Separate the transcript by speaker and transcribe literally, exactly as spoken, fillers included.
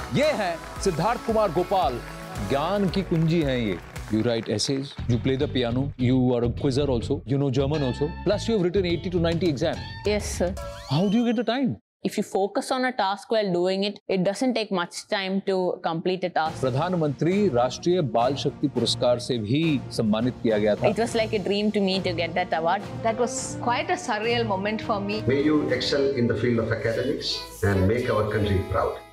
Speaker 1: ये है सिद्धार्थ कुमार गोपाल, ज्ञान की कुंजी हैं ये। You write essays, you play the piano, you are a quizzer also, you know German also, plus you have written eighty to ninety exams.
Speaker 2: Yes, sir.
Speaker 1: How do you get the time?
Speaker 2: If you focus on a task while doing it, it doesn't take much time to complete a task.
Speaker 1: प्रधानमंत्री राष्ट्रीय बाल शक्ति पुरस्कार से भी सम्मानित किया गया था।
Speaker 2: It was like a dream to me to get that award.
Speaker 3: That was quite a surreal moment for me.
Speaker 4: May you excel in the field of academics and make our country proud.